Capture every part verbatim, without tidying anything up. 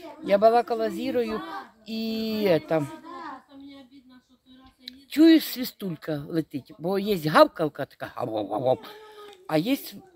Я балакала з Ірою і это, чую, свистулька летить, бо є гавкалка така, гав-гав-гав, а є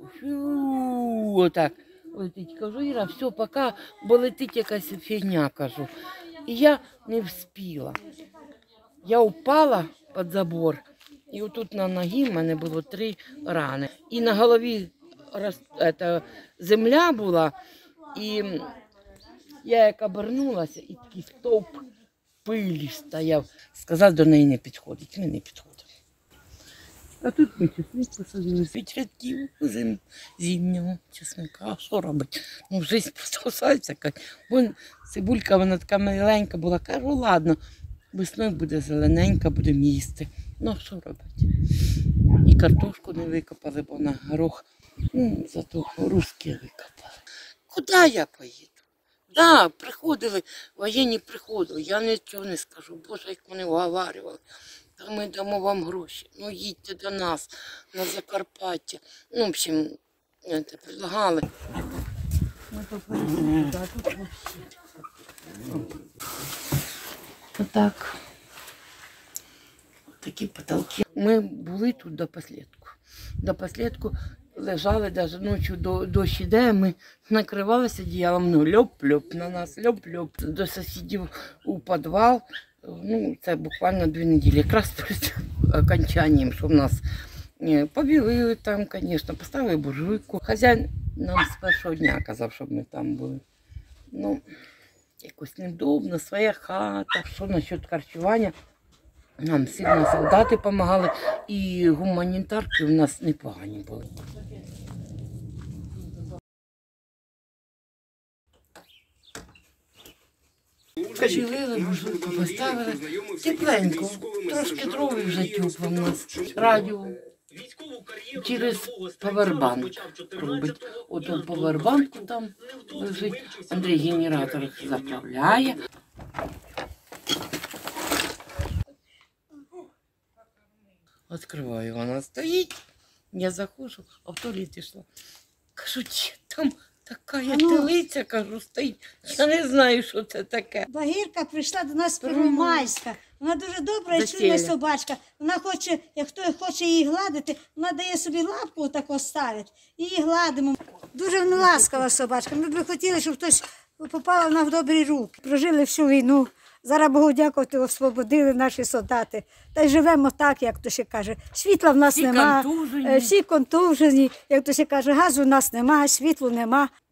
отак летить. Кажу, Іра, все, пока, бо летить якась фігня, кажу. І я не вспіла. Я упала під забор, і отут на ногі в мене було три рани. І на голові роз, это, земля була, і я як обернулася, і такий стовп пилі стояв. Сказав, до неї не підходить, ми не підходимо. А тут ми чесник посадили, від рядків зим, зимнього чесника. А що робити? Ну, життя продовжується. Вон цибулька, вона така маленька була. Кажу, ладно, весною буде зелененька, будемо їсти. Ну, а що робити? І картошку не викопали, бо на горох, ну, зато русські викопали. Куди я поїду? Так, да, приходили, воєнні приходили, я нічого не скажу. Боже, як мене уговарювали. Та ми дамо вам гроші. Ну, їдьте до нас, на Закарпаття. Ну, в общем, це предлагали. Ми попередили, а тут взагалі. Отак. Такі потолки. Ми були тут до останку. До останку лежали, навіть ночі дощ іде, ми накривалися одіялом, ну, льоп-льоп на нас, льоп-льоп. До сусідів у підвал. Ну, це буквально дві неділі, якраз перед окончанням, що в нас побілили там, звісно, поставили буржуйку. Хазяїн нам з першого дня казав, щоб ми там були. Ну, якось невдобно, своя хата. Що насчет харчування? Нам сильно солдати допомагали і гуманітарки у нас непогані були. Качелили, буржуйку поставили, тепленько, трошки дров вже тепло в нас, радіо через павербанк робить. Ото павербанку там лежить, Андрій генератор заправляє. Відкриваю, вона стоїть, я заходжу, а в туалет йшла. Кажу, там така я телиця, кажу, стоїть. Я не знаю, що це таке. Багірка прийшла до нас первомайська. Вона дуже добра і чуйна собачка. Вона хоче, як хто хоче її гладити, вона дає собі лапку отако ставить і її гладимо. Дуже вона ласкава собачка. Ми б хотіли, щоб хтось попала вона в добрі руки. Прожили всю війну. Зараз, Богу дякувати, освободили наші солдати. Та й живемо так, як то ще каже. Світла в нас всі нема, контужені. всі контужені, як то ще каже, газу в нас нема, світлу нема.